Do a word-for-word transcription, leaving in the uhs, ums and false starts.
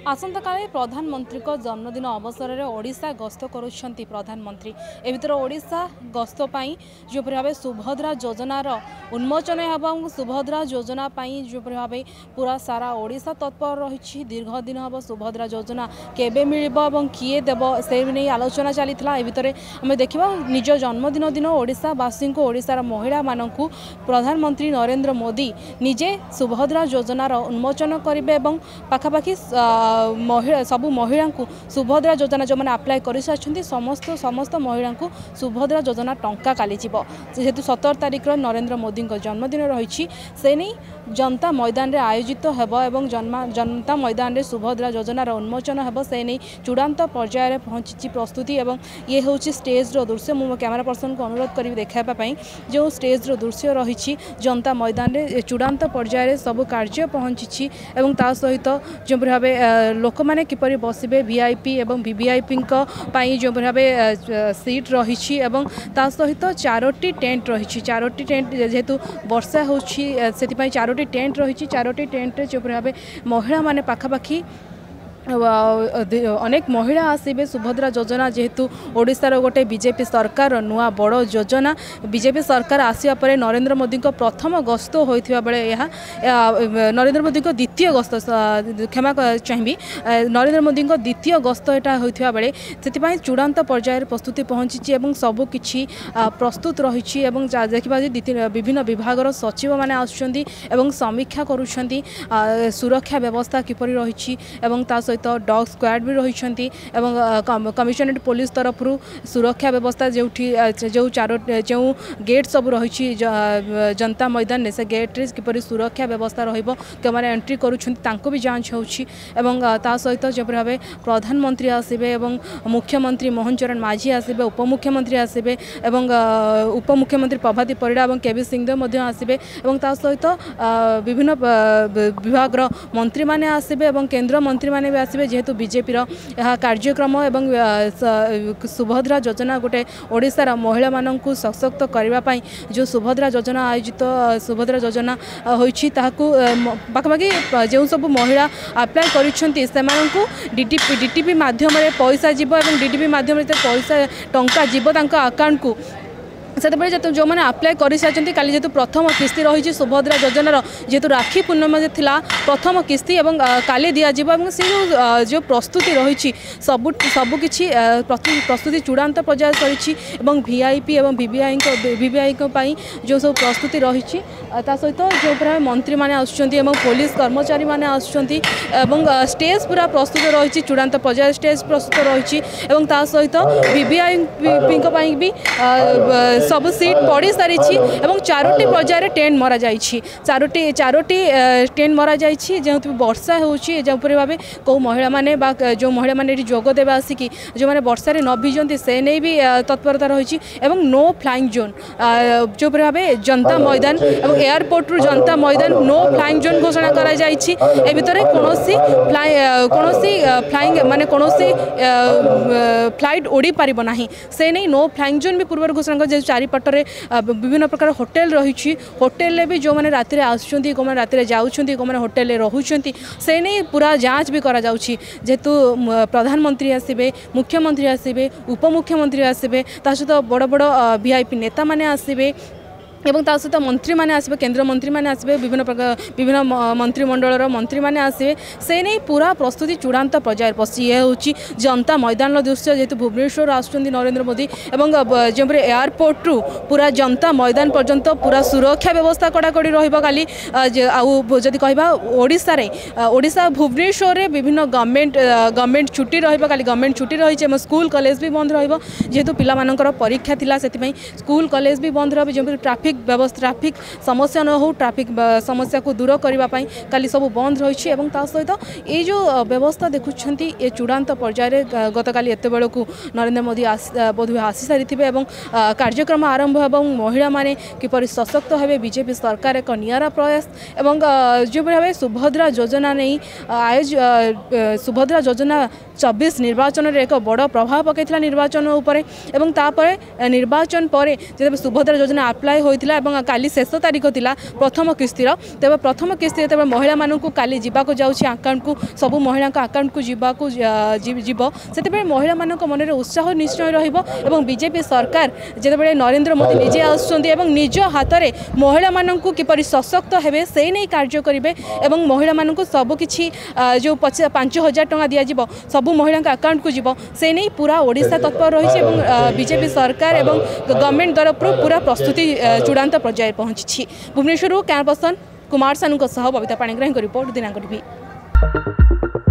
आसंता काले प्रधानमंत्री को जन्मदिन अवसर में ओडिशा गस्त करुछंती प्रधानमंत्री ए भीतर ओडिशा गस्त पाई जो भाव सुभद्रा योजनार उन्मोचन एवं सुभद्रा योजना पाई जो भाव पूरा सारा ओडिशा तत्पर रही दीर्घ दिन हम सुभद्रा योजना केबे मिलिबो एवं किए देव से नहीं आलोचना चली ए भीतर आम देखा निज जन्मदिन दिन ओडिशावासी को ओडिशार महिला मानू प्रधानमंत्री नरेंद्र मोदी निजे सुभद्रा योजनार उन्मोचन करेंगे और पाखापाखि महिला सबू महिला को सुभद्रा योजना जो मैंने अप्लाई कर समस्त समस्त महिला को सुभद्रा योजना टंका काली जेहेतु सतर तारिख नरेंद्र मोदी जन्मदिन रही से नहीं जनता मैदान रे आयोजित हेब एवं जनता मैदान रे सुभद्रा योजनार उन्मोचन हेब से नहीं चूड़ांत पर्यायर पहुंची प्रस्तुति एवं ये हूँ स्टेज रो दृश्य मु कैमेरा पर्सन को अनुरोध करी देखापी जो स्टेज रो दृश्य रही जनता मैदान रे चूड़ांत पर्यायर सब कार्य पहुंची एवं ता सहित जो भाव लोक मैंने किपरि बसबे वीआईपी एवं वीवीआईपी पाई जो भाव सीट रही ता सहित चारोटी टेंट रही चारोटी टेंट जेहेतु वर्षा होछि से चारोटी टेंट रही चारोटी टेंट जो भाव महिला माने पाखापाखि अनेक महिला आसबे सुभद्रा योजना जेहेतु ओडिशार गोटे बीजेपी सरकार नुआ बड़ योजना बीजेपी सरकार आसिया परे नरेंद्र मोदी को प्रथम गस्त होइथिबा बेले यह नरेंद्र मोदी को द्वितीय गस्त क्षमा चाहिए नरेंद्र मोदी को द्वितीय गस्त यहाँ होइथिबा बेले सेतिपई चूड़ांत पर्यायर प्रस्तुति पहुंची एवं सबकिछि प्रस्तुत रही देखा विभिन्न विभागर सचिव माने आसुछंती एवं समीक्षा करुछंती सुरक्षा व्यवस्था किपरि रही एवं ता सहित डॉग स्क्वाड भी रही कमिशनरेट पुलिस तरफ सुरक्षा व्यवस्था जो जो चारो जो गेट सब रही जनता मैदान से गेट रे किपरि सुरक्षा व्यवस्था रहिबो केमाने एंट्री करूछंती भी जांच होउछि एवं ता सहित जो भाव प्रधानमंत्री आसबे एवं मुख्यमंत्री मोहन चरण माझी आसबे उपमुख्यमंत्री आसबे एवं उपमुख्यमंत्री प्रभाती परिडा और केबी सिंहदेव आसबे एवं ता सहित विभिन्न विभाग मंत्री माने आसबे एवं केंद्र मंत्री माने भी आसबे जेहेतु बीजेपी यह कार्यक्रम एवं सुभद्रा योजना गोटे ओडिशार महिला मानू सशक्त करने जो सुभद्रा योजना आयोजित सुभद्रा योजना होइछि ताकू पाखापाखि जो सब महिला अप्लाई करिसेंती सेमानकु डीटीपी डीटीपी माध्यम पैसा जीव एवं डीटीपी माध्यम पैसा टंका जीव तांका अकाउंट को से जो मैंने अप्लाई कर सारी काली जेतु प्रथम किस्ती रही सुभद्रा योजनार जेतु राखी पूर्णिमा थिला प्रथम किस्ती एवं काली दिज्व से जो जो प्रस्तुति रही सबु सबकि प्रस्तुति चूड़ांत पर्याय सरी वीआईपी एवं वीवीआई वीवीआई जो सब प्रस्तुति रही सहित जो पूरा मंत्री मैंने आसुँच पुलिस कर्मचारी मैंने आसुँच स्टेज पूरा प्रस्तुत रही चूड़ांत पर्याय स्टेज प्रस्तुत रही सहित वीवीआई भी सब सीट पड़ सारी चारोटी पर्यायर टेंट मरा जाइछि चारोटी चारोटी टेंट मरा जाइछि जेहेतु वर्षा होउछि जपरि भाबे को महिला माने बा जो महिला माने जोग देबा आसिकी जो माने वर्षा रे न भिजंती से नहीं भी तत्परता रही एवं नो फ्लाइंग जोन जो भाबे जनता मैदान एवं एयरपोर्ट रु जनता मैदान नो फ्लाइंग जोन घोषणा करा जाइछि ए भितरे कोनोसी फ्लाई कोनोसी फ्लाइंग माने कोनोसी फ्लाइट उड़ी पारिबो नाही से नहीं नो फ्लाइंग जोन भी पूर्व घोषणा कर चारिपटे विभिन्न प्रकार होटेल रही होटेल भी जो मैंने राति आसुँच कौ मैंने राति जाऊँच कौ मैंने होटेल रोचंती से नहीं पूरा जांच भी करा जाउछि जेहेतु प्रधानमंत्री आसबे मुख्यमंत्री आसबे उपमुख्यमंत्री आसबे ता सहित बड़ बड़ वीआईपी नेता माने आसबे एवं ता सहित मंत्री माने आसबे केंद्र मंत्री माने आसबे विभिन्न प्रकार विभिन्न मंत्रिमंडल मंत्री माने आसबे से नहीं पूरा प्रस्तुति चूड़ांत पर्याय पशि ये हूँ जनता मैदान दृश्य जेहेतु भुवनेश्वर आसुँच नरेंद्र मोदी एवं जो एयरपोर्ट रु पूरा जनता मैदान पर्यंत पूरा सुरक्षा व्यवस्था कड़ाकड़ी रही आदि कहवा ओडिशा रे ओडिशा भुवनेश्वर रे विभिन्न गवर्नमेंट गवर्नमेंट छुट्टी रही गवर्नमेंट छुट्टी रही स्कूल कॉलेज भी बंद रहेतु पिलामानकर परीक्षा थिला सेतिपई स्कूल कॉलेज भी बंद रही जो ट्राफिक व्यवस्था ट्राफिक समस्या न हो ट्राफिक समस्या को दूर करने काली सब बंद रही है ता सहित ये जो व्यवस्था देखुं ये चूड़ांत पर्यायर गतकाली एत बेलू नरेंद्र मोदी बोधहुए आसी सारी कार्यक्रम आरंभ एवं महिला माने किपरि सशक्त हेबे बीजेपी सरकार एक नियारा प्रयास एवं जो भाव सुभद्रा योजना नहीं आयोज सुभद्रा योजना चौबीस निर्वाचन रे एक बड़ प्रभाव पकईला निर्वाचन उपरे एवं तापर निर्वाचन पर जब सुभद्रा योजना अप्लाई होता जाइथिला एवं काली शेष तारीख थिला प्रथम किस्तिर तेज प्रथम किस्ती तेज महिला मानू काली जावाक जाऊँगी आकाउंट को सब महिला आकाउंट को जीवाक जीव से महिला मान मन में उत्साह निश्चय रहा बीजेपी सरकार जिते नरेंद्र मोदी निजे आसुँच निज हाथ में महिला मानू किपर सशक्त हेबे से नहीं कार्य करेंगे और महिला मानू सबकि जो पांच हजार टंका दिज्व सब महिला अकाउंट को जीव से नहीं पूरा ओडिशा तत्पर रही बीजेपी सरकार और गवर्नमेंट तरफ पूरा प्रस्तुति चूड़ांत पर्याय पहुंची। Bhubaneswar camera person Kumar Sanu Babita Panigrahi report दिनांक टीवी।